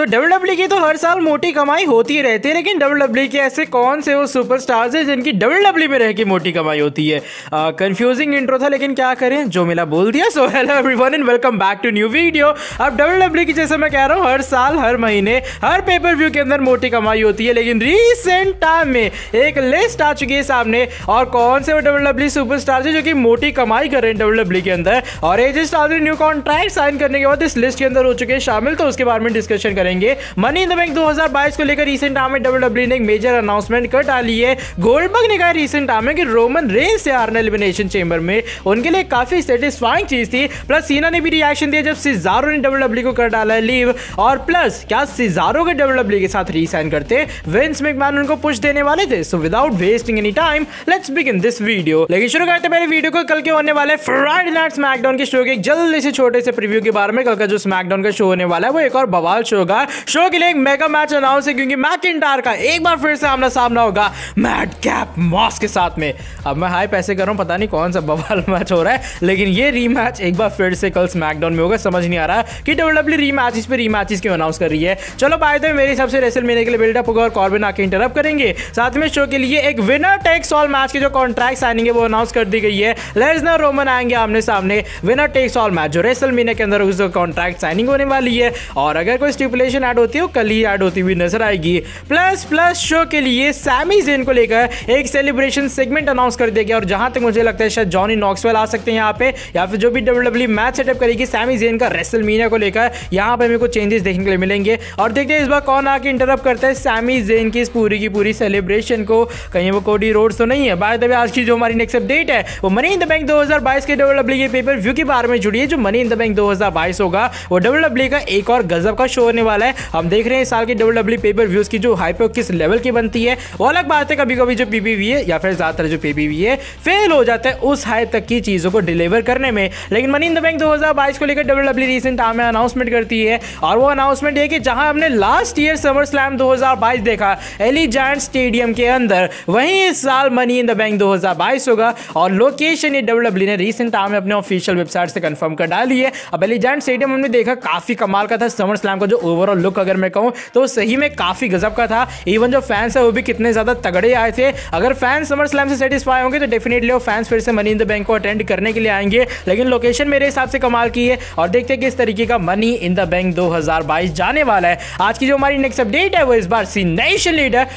WWE की तो हर साल मोटी कमाई होती रहती है, लेकिन डब्ल्यूडब्ल्यूई के ऐसे कौन से वो सुपरस्टार्स हैं जिनकी डब्ल्यूडब्ल्यूई में रह के मोटी कमाई होती है। कंफ्यूजिंग इंट्रो था, लेकिन क्या करें, जो मिला बोल दिया। So hello everyone and welcome back to new video. अब डब्ल्यूडब्ल्यूई की जैसे मैं कह रहा हूँ हर साल हर महीने हर पेपर व्यू के अंदर मोटी कमाई होती है, लेकिन रिसेंट टाइम में एक लिस्ट आ चुकी है सामने और कौन से वो डब्ल्यूडब्ल्यूई सुपरस्टार्स हैं जो कि मोटी कमाई कर रहे हैं डब्ल्यूडब्ल्यूई के अंदर, और AJ Styles new contract sign करने के बाद इस लिस्ट के अंदर हो चुके हैं शामिल। तो उसके बारे में डिस्कशन करेंगे। मनी इन द बैंक 2022 को लेकर रिसेंट टाइम में डब्ल्यूडब्ल्यूई ने एक मेजर अनाउंसमेंट कर डाली है। गोल्डबर्ग ने कहा रिसेंट टाइम में कि रोमन रेंस से हारना एलिमिनेशन चेंबर में उनके लिए काफी सेटिस्फाइंग चीज थी। प्लस सीना ने भी रिएक्शन दिया जब सिजारो ने डब्ल्यूडब्ल्यूई को कर डाला है लीव, और प्लस क्या सिजारो के डब्ल्यूडब्ल्यूई के साथ रीसाइन करते विंस मैकमैन उनको पुश देने वाले थे। So without wasting any time let's begin this video. लेकिन शुरू करते पहले वीडियो को कल के होने वाले फ्राइडे नाइट स्मैकडाउन के शो के एक जल्दी से छोटे से प्रीव्यू के बारे में। कल का जो स्मैकडाउन का शो होने वाला है वो एक और बवाल शो होगा। शो के लिए एक मेगा मैच अनाउंस है क्योंकि मैकिंटायर का एक बार फिर से आमना सामना होगा मैडकैप मॉस के साथ में। अब मैं हाई पैसे कर रहा हूं, पता नहीं कौन सा बवाल मैच हो रहा है, लेकिन ये रीमैच एक बार फिर से कल स्मैकडाउन में होगा। समझ नहीं आ रहा कि डब्ल्यूडब्ल्यूई रीमैचेस पे रीमैचेस क्यों अनाउंस कर रही है। चलो बाय द वे मेरे हिसाब से रेसलमेनिया के लिए बिल्डअप होगा और कॉर्बिन आके इंटरप्ट करेंगे। साथ में शो के लिए एक विनर टेक्स ऑल मैच की जो कॉन्ट्रैक्ट साइनिंग है वो अनाउंस कर दी गई है। लेसनर रोमन आएंगे आमने सामने, विनर टेक्स ऑल मैच जो रेसलमेनिया के अंदर उस कॉन्ट्रैक्ट साइनिंग होने वाली है। और अगर कोई स्टिपुलेशन ऐड होती है वो कल ही ऐड होती हुई नजर आएगी। प्लस शो के लिए सैमी ज़ेन को लेकर एक सेलिब्रेशन सेगमेंट अनाउंस कर दिया गया, और जहां तक मुझे लगता है शायद जॉनी नॉक्सवेल आ सकते हैं यहाँ पे, या फिर जो भी डब्ल्यूडब्ल्यूई मैच सेटअप करेगी सैमी ज़ेन का रेसलमेनिया को लेकर, यहाँ पे मेरे को चेंजेस देखने के लिए मिलेंगे। और देखते हैं इस बार कौन आके इंटरप्ट करता है सैमी ज़ेन की इस पूरी की पूरी सेलिब्रेशन को। कहीं वो कोडी रोड्स तो नहीं है। बाय द वे आज की जो हमारी नेक्स्ट अपडेट है वो मनी इन द बैंक 2022 के डब्ल्यूडब्ल्यूई के पेपर व्यू के बारे में जुड़ी है। जो मनी इन द बैंक 2022 होगा वो डब्ल्यूडब्ल्यूई का एक और गजब का शो होने वाला है। हम देख रहे हैं इस साल के डब्ल्यूडब्ल्यूई पेपर व्यूज की जो हाइप किस लेवल की बनती है। वो अलग बात है, कभी कभी जो पीपीवी है या फिर ज्यादातर जो पीपीवी है फेल हो जाता है उस हाइप तक की चीजों को डिलीवर करने में। लेकिन मनी इन द बैंक 2022 को लेकर डब्ल्यूडब्ल्यूई रिसेंट टाइम में अनाउंसमेंट करती है, और वो अनाउंसमेंट है कि जहां हमने लास्ट ईयर समर स्लैम 2022 देखा एलिजांट स्टेडियम के अंदर, वहीं इस साल मनी इन द बैंक 2022 होगा। और लोकेशन ये डब्ल्यूडब्ल्यूई ने रिसेंट टाइम में अपने ऑफिशियल वेबसाइट से कंफर्म कर डाली है। अब एलिजांट स्टेडियम हमने देखा काफी कमाल का था। समर स्लैम का जो ओवरऑल लुक अगर मैं कहूं तो सही में काफी गजब का था। इवन जो फैंस है वो भी कितने ज्यादा तगड़े आए थे। अगर फैंस समर स्लैम से सेटिस्फाई होंगे तो डेफिनेटली वो फैंस फिर से मनी इन द बैंक को अटेंड करने के लिए आएंगे। लेकिन लोकेशन मेरे हिसाब से कमाल की है, और देखते हैं किस तरीके का मनी इन द बैंक 2022 जाने वाला है। आज की जो हमारी नेक्स्ट अपडेट है वो इस बार Cenation leader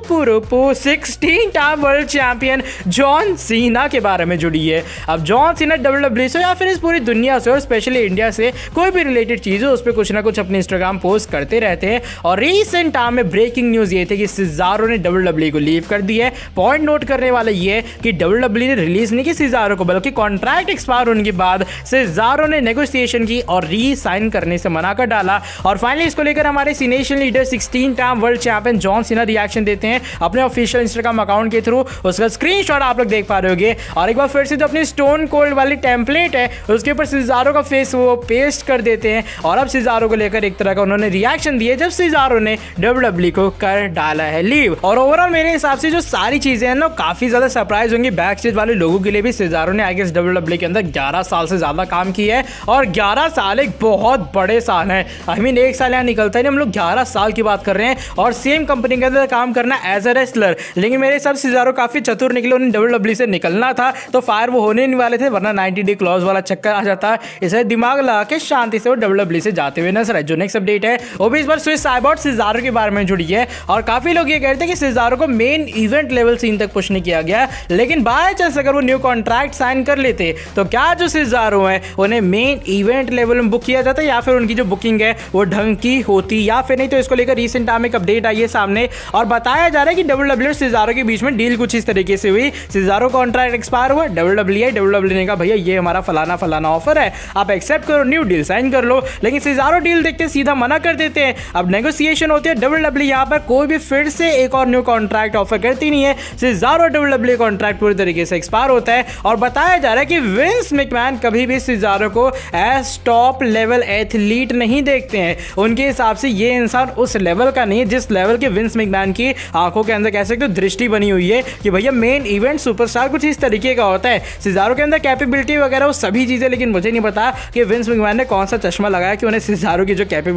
16 time world champion John Cena के बारे में जुड़ी है। अब जॉन सीना डब्ल्यूडब्ल्यूई से या फिर इस पूरी दुनिया से और स्पेशली इंडिया से कोई भी रिलेटेड चीज है उस पर कुछ ना कुछ अपने इंस्टाग्राम पोस्ट करते रहते हैं। और रिसेंट टाइम में ब्रेकिंग न्यूज ये थी कि सिजारो ने डब्ल्यूडब्ल्यूई को लीव कर दी है। पॉइंट नोट करने वाला ये कि डब्ल्यूडब्ल्यूई ने रिलीज नहीं की सिजारो को, बल्कि कॉन्ट्रैक्ट एक्सपायर होने के बाद सिजारो ने नेगोशिएशन की और री साइन करने से मना कर डाला। और फाइनली इसको लेकर हमारे Cenation leader 16 time world champion John Cena reaction देते हैं अपने ऑफिशियल इंस्टाग्राम अकाउंट के थ्रू। उसका स्क्रीनशॉट आप लोग देख पा रहे होंगे। और एक बार फिर से जो अपनी स्टोन कोल्ड वाली टेम्पलेट है उसके ऊपर सिजारो का फेस वो पेस्ट कर देते हैं। और अब सिजारो को लेकर एक तरह का उन्होंने रिएक्शन दिए जब सिजारो ने डब्ल्यूडब्ल्यूई को कर डाला है लीव। और ओवरऑल मेरे हिसाब से जो सारी चीजें हैं ना काफी ज्यादा सरप्राइज होंगी बैक स्टेज वाले लोगों के लिए भी। सिजारो ने आई गेस डब्ल्यूडब्ल्यूई के अंदर 11 साल से ज्यादा काम किया है, और 11 साल एक बहुत बड़े साल है। आई मीन एक साल यहाँ निकलता है, हम लोग 11 साल की बात कर रहे हैं और सेम कंपनी के अंदर काम करना एज अ रेसलर। लेकिन मेरे हिसाब से सिजारो काफी चतुर निकले, उन्हें डब्ल्यूडब्ल्यूई से निकलना था तो फायर वो होने नहीं वाले थे, वरना 90 डे क्लॉज वाला चक्कर आ जाता। इसे दिमाग लगा के शांति से वो डब्ल्यूडब्ल्यूई से जाते हुए नजर आए। जो नेक्स्ट अपडेट है वो भी इस बार स्विस साइबॉट सिजारो के बारे में जुड़ी है, और काफी लोग ये कहते हैं कि सिजारो को मेन इवेंट लेवल सीन तक पुश नहीं किया गया। लेकिन बाय चांस अगर वो न्यू कॉन्ट्रैक्ट साइन कर लेते तो क्या जो सिजारो है उन्हें मेन इवेंट लेवल में बुक किया जाता, या फिर उनकी जो बुकिंग है वो ढंग की होती या फिर नहीं। तो इसको लेकर रिसेंट टाइम एक अपडेट आई है सामने, और बताया जा रहा है कि डब्ल्यूडब्ल्यूई और सिजारो के बीच में डील कुछ इस तरीके से हुई। सिजारो कॉन्ट्रैक्ट एक्सपायर हुआ, डब्ल्यूडब्ल्यूई ने कहा भैया ये हमारा फलाना ऑफर है, आप एक्सेप्ट करो, न्यू डील साइन कर लो। लेकिन सिजारो डील देखते सीधा मना कर देते हैं। अब नेगोशिएशन होती है, डब्ल्यूडब्ल्यूई यहाँ पर कोई भी फिर से एक और न्यू कॉन्ट्रैक्ट ऑफर करती नहीं है। सिजारो डब्ल्यूडब्ल्यूई कॉन्ट्रैक्ट पूरी तरीके से एक्सपायर होता है, और बताया जा रहा है कि विंस मैकमैन कभी भी सिजारो को एज टॉप लेवल एथलीट नहीं देखते हैं। उनके हिसाब से ये इंसान उस लेवल का नहीं है जिस लेवल के विंस मैकमैन की आंखों के अंदर कह सकते हो दृष्टि बनी हुई है कि भैया मेन इवेंट सुपरस्टार कुछ इस तरीके का होता है। सिजारो के अंदर कैपेबिलिटी वगैरह वो सभी चीजें, लेकिन मुझे नहीं पता कि विंस मैकमैन ने कौन सा चश्मा लगाया कि उन्हें सिजारो की जो कैपेबिलिटीज हैं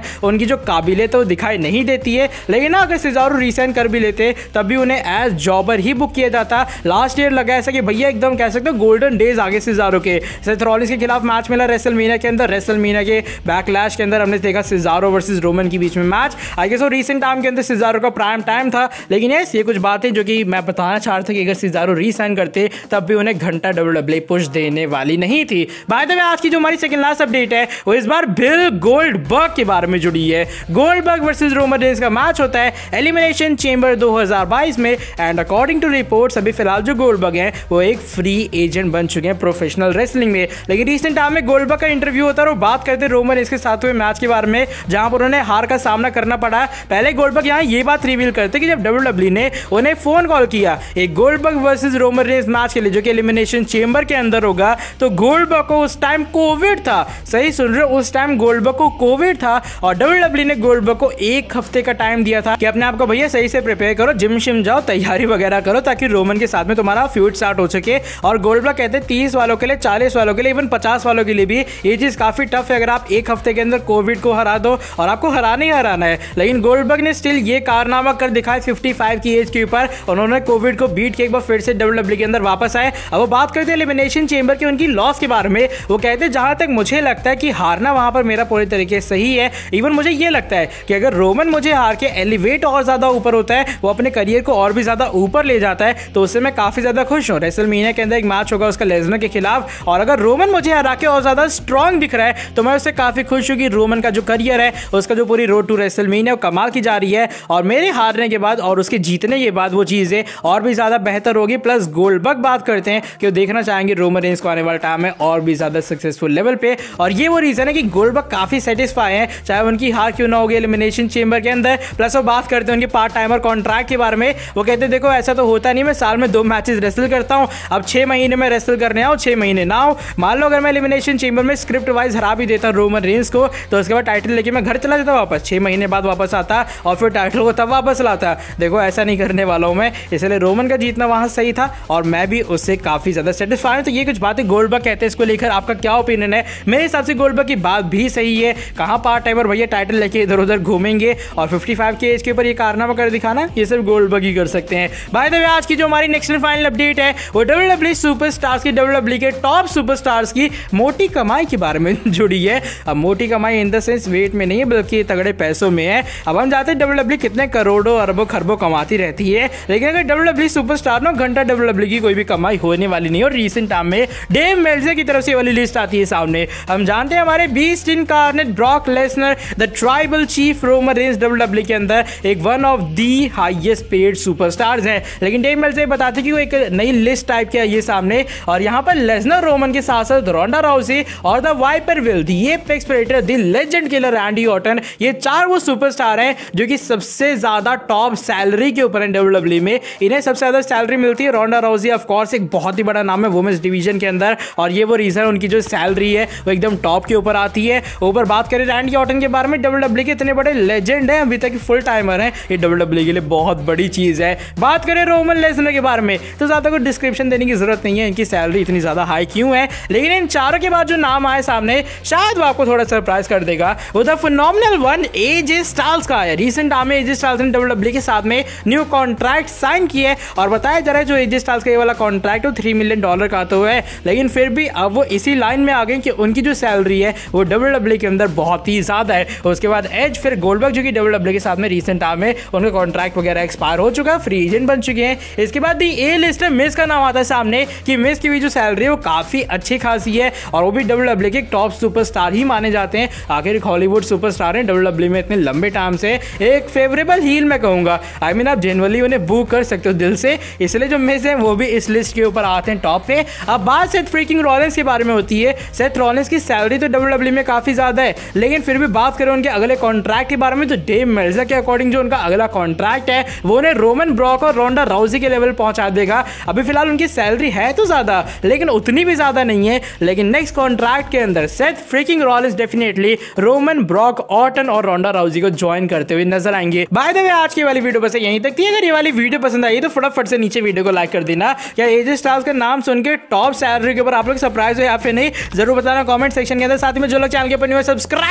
हैं उनकी जो काबिलियत है वो दिखाई नहीं देती है। लेकिन अगर सिजारो रीसाइन कर भी लेते तब भी उन्हें एज जॉबर ही बुक किया जाता। लास्ट ईयर लगा ऐसा कि भैया एकदम कह सकते हो गोल्डन डेज आगे सिजारो के। सेथ रॉलिंस के खिलाफ मैच मिला रेसलमेनिया के अंदर, रेसलमेनिया के बैकलैश के अंदर हमने देखा सिजारो वर्सेस रोमन के बीच में मैच। आई गेस वो रीसेंट टाइम के अंदर सिजारो का प्राइम टाइम था। लेकिन यस ये कुछ बातें जो कि मैं बताना चाह रहा था कि अगर सिजारो रीसाइन करते तब भी उन्हें घंटा WWE पुश देने वाली नहीं थी। बाय द वे आज की जो हमारी सेकंड लास्ट अपडेट है वो इस बार बिल गोल्डबर्ग के बारे में जुड़ी है। गोल्डबर्ग वर्सेस रोमन रेंस का मैच होता है एलिमिनेशन चेंबर 2022 में एंड अकॉर्डिंग टू रिपोर्ट्स अभी फिलहाल जो गोल्डबर्ग हैं वो एक फ्री एजेंट बन चुके हैं प्रोफेशनल रेसलिंग में। लेकिन रिसेंट टाइम में गोल्डबर्ग का इंटरव्यू होता है और बात करते रोमन रेंस के साथ हुए मैच के बारे में जहां पर उन्हें हार का सामना करना पड़ा। पहले गोल्डबर्ग यहां ये बात रिवील करते कि जब WWE ने उन्हें फोन कॉल किया एक Goldberg versus Roman Reigns match के लिए जो कि एलिमिनेशन चेंबर के अंदर होगा, तो गोल्डबर्ग को उस टाइम कोविड था। सही सुन रहे हो, उस टाइम गोल्डबर्ग को कोविड था और WWE ने गोल्डबर्ग को एक हफ्ते का टाइम दिया था कि अपने आप को भैया सही से प्रिपेयर करो, जिम शिम जाओ, तैयारी वगैरह करो ताकि रोमन के साथ में तुम्हारा फ्यूड स्टार्ट हो सके। और गोल्डबर्ग कहते हैं 30 वालों के लिए, 40 वालों के लिए, इवन 50 वालों के लिए भी ये चीज काफी टफ है अगर आप एक हफ्ते के अंदर कोविड को हरा दो और आपको हराना ही हराना है। लेकिन गोल्डबर्ग ने स्टिल ये कारनामा कर दिखाया 55 की एज के ऊपर, उन्होंने कोविड को बीट के एक बार फिर से WWE के अंदर वापस आए। अब वो बात करते हैं एलिमिनेशन चेंबर की उनकी लॉस के बारे में। वो कहते हैं जहां तक मुझे लगता है कि हारना वहां पर मेरा पूरी तरीके से सही है। इवन मुझे ये लगता है कि अगर रोमन मुझे हार के एलिवेट और ज्यादा ऊपर होता है, वो अपने करियर को और भी ज्यादा ऊपर ले जाता है, तो उससे मैं काफी ज्यादा खुश हूं। रेसलमेनिया के अंदर एक मैच होगा उसका लेसनर के खिलाफ और अगर रोमन मुझे हरा के और ज्यादा स्ट्रांग दिख रहा है तो मैं उससे काफी खुश हूं कि रोमन का जो करियर है उसका जो पूरी रोड टू रेसलमेनिया कमाल की जा रही है और मेरे हारने के बाद और उसके जीतने के बाद वो चीजें और भी ज्यादा बेहतर होगी। प्लस गोल्डबर्ग बात करते हैं कि वो देखना चाहेंगे रोमन रेंस को आने वाले टाइम में और भी ज्यादा सक्सेसफुल लेवल पे, और ये वो रीजन है कि गोल्डबर्ग काफी सेटिस्फाई है चाहे उनकी हार क्यों ना होगी एलिमिनेशन चेंबर के अंदर। प्लस वो बात करते हैं उनके पार्ट टाइमर कॉन्ट्रैक्ट के बारे में। वो कहते हैं देखो ऐसा तो होता नहीं, मैं साल में 2 मैचेस रेसल करता हूं, अब 6 महीने में रेसल करने आओ, 6 महीने ना आओ। मान लो अगर मैं एलिमिनेशन चेंबर में स्क्रिप्ट वाइज हरा भी देता रोमन रेंस को तो उसके बाद टाइटल लेके मैं घर चला जाता, वापस 6 महीने बाद वापस आता और फिर टाइटल को तब वापस लाता। देखो ऐसा नहीं करने वाला हूं मैं, इसलिए रोमन का जीतना वहां सही था और मैं भी उससे काफी ज्यादा सेटिस्फाई हूं। तो ये कुछ बातें गोल्डबर्ग कहते हैं, इसको लेकर आपका क्या ओपिनियन है? मेरे हिसाब से गोल्डबर्ग की बात भी सही है। कहां पार्ट टाइमर भैया टाइटल लेके इधर उधर घूमेंगे और 55 की एज के ऊपर ये कारनामा कर दिखाना ये सिर्फ गोल्डबर्ग ही कर सकते हैं। बाय द वे आज की जो हमारी नेक्स्ट एंड फाइनल अपडेट है वो WWE सुपरस्टार्स की, WWE के टॉप सुपरस्टार्स की मोटी कमाई के बारे में जुड़ी है। अब मोटी कमाई इन द सेंस वेट में नहीं है बल्कि तगड़े पैसों में है। अब हम जानते हैं WWE कितने करोड़ों अरबों खरबों कमाती रहती है, लेकिन अगर WWE सुपरस्टार ना घंटा WWE की कोई भी कमाई होने वाली नहीं। और रीसेंट टाइम में डेव मेल्जर की तरफ से वाली लिस्ट आती है सामने। हम जानते हैं हमारे beast incarnate Brock Lesnar the tribal chief Roman Reigns WWE के अंदर एक one of the highest paid superstars हैं, लेकिन डेव मेल्जर बताते हैं कि वो एक नई लिस्ट टाइप की आई है सामने और यहाँ पर लेसनर रोमन के साथ साथ रोंडा राउसी और the viper will, the apex predator, the legend killer Randy Orton, ये 4 वो सुपरस्टार हैं जो कि सबसे ज्यादा टॉप सैलरी के ऊपर है WWE में। इन्हें सबसे ज्यादा सैलरी मिलती है। रोंडा राउसी ऑफ कोर्स एक बहुत ही बड़ा नाम है वुमेन्स डिवीजन के अंदर और ये वो रीजन उनकी जो सैलरी है वो एकदम टॉप के ऊपर आती है। ऊपर बात करें रैंडी ऑर्टन के बारे में, WWE के इतने बड़े लेजेंड हैं, अभी तक फुल टाइमर हैं, ये WWE के लिए बहुत बड़ी चीज है। बात करें रोमन लेसनर के बारे में तो ज्यादा कोई डिस्क्रिप्शन देने की जरूरत नहीं है इनकी सैलरी इतनी ज्यादा हाई क्यों है, लेकिन इन चारों के बाद जो नाम आए सामने शायद वो आपको थोड़ा सरप्राइज कर देगा। वो the phenomenal one AJ Styles का है। रिसेंट टाइम में एजे स्टाइल्स ने WWE के साथ में न्यू कॉन्ट्रैक्ट साइन किया है और बताया जा रहा है जो एजे स्टाइल्स का ये वाला कॉन्ट्रैक्ट वो $3 मिलियन का तो है, लेकिन फिर भी अब वो इसी लाइन में आ गए कि उनकी जो सैलरी है वो WWE के अंदर बहुत ही ज्यादा है। उसके बाद एज फिर गोल्डबर्ग जो कि WWE के साथ में रिसेंट टाइम में उनका कॉन्ट्रैक्ट वगैरह एक्सपायर हो चुका है, फ्री एजेंट बन चुके हैं। इसके बाद दी ए लिस्ट में मिस का नाम आता है सामने कि मिस की भी जो सैलरी है वो काफी अच्छी खासी है और वो भी WWE के टॉप सुपरस्टार ही माने जाते हैं। आखिर एक हॉलीवुड सुपरस्टार है WWE में इतने लंबे टाइम से, एक फेवरेबल हील मैं कहूंगा। आई मीन आप जनरली उन्हें बुक कर सकते हो दिल से, इसलिए जो मिस है वो भी इस लिस्ट के ऊपर आते हैं टॉप पे। अब बात सेथ फ्रीकिंग रॉलिंस के बारे में होती है। सेथ रॉलिंस की सैलरी तो WWE में काफी ज्यादा है, लेकिन फिर भी बात करें उनके अगले कॉन्ट्रैक्ट के बारे में तो डेव मेल्जर के अकॉर्डिंग जो उनका अगला कॉन्ट्रैक्ट है वो उन्हें रोमन ब्रॉक और रोंडा राउसी के लेवल पहुंचा देगा। अभी फिलहाल उनकी सैलरी है तो ज्यादा लेकिन उतनी भी ज्यादा नहीं है, लेकिन नेक्स्ट कॉन्ट्रैक्ट के अंदर Seth freaking Rollins definitely Roman Brock Orton और रोंडा राउसी को ज्वाइन करते हुए नजर आएंगे। बाय द वे आज की वाली वीडियो बस यहीं तक थी। अगर ये वाली वीडियो पसंद आई तो फटाफट से नीचे वीडियो को लाइक कर देना। क्या एजे स्टाइल्स का नाम सुन के टॉप सैलरी के ऊपर आप लोग सरप्राइज हो या फिर नहीं, जरूर बताना कमेंट सेक्शन के अंदर। साथ ही में जो लोग चैनल के ऊपर सब्सक्राइब नहीं किया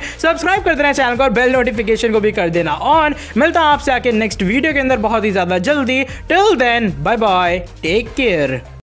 सब्सक्राइब कर देना चैनल को और बेल नोटिफिकेशन को भी कर देना ऑन। मिलता हूं आपसे आके नेक्स्ट वीडियो के अंदर बहुत ही ज्यादा जल्दी। Till then bye bye, take care.